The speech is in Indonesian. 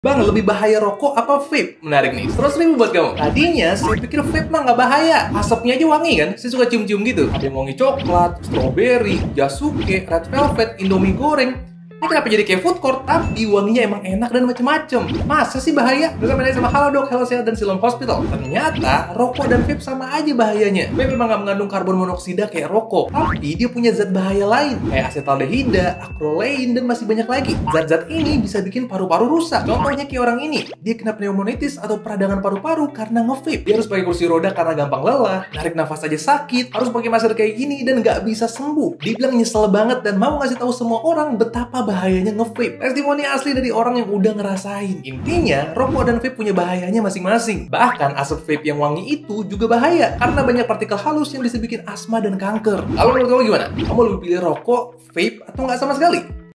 Bang, lebih bahaya rokok apa vape? Menarik nih, 100.000 buat kamu. Tadinya saya pikir vape mah nggak bahaya. Asapnya aja wangi kan? Saya suka cium-cium gitu. Ada yang wangi coklat, strawberry, jasuke, red velvet, indomie goreng. Ini kenapa jadi kayak food court? Tapi wanginya emang enak dan macem-macem. Masa sih bahaya? Bersama sama Halodoc, Hello Sehat, dan Siloam Hospital. Ternyata rokok dan vape sama aja bahayanya. Vape memang nggak mengandung karbon monoksida kayak rokok, tapi dia punya zat bahaya lain kayak asetaldehida, acrolein, dan masih banyak lagi. Zat-zat ini bisa bikin paru-paru rusak. Contohnya kayak orang ini, dia kena pneumonitis atau peradangan paru-paru karena nge-vape. Dia harus pakai kursi roda karena gampang lelah, narik nafas aja sakit, harus pakai masker kayak gini dan nggak bisa sembuh. Dibilang nyesel banget dan mau ngasih tahu semua orang betapa bahayanya nge-vape. Testimoni asli dari orang yang udah ngerasain. Intinya, rokok dan vape punya bahayanya masing-masing. Bahkan asap vape yang wangi itu juga bahaya karena banyak partikel halus yang bisa bikin asma dan kanker. Kalau menurut kamu gimana? Kamu lebih pilih rokok, vape, atau nggak sama sekali?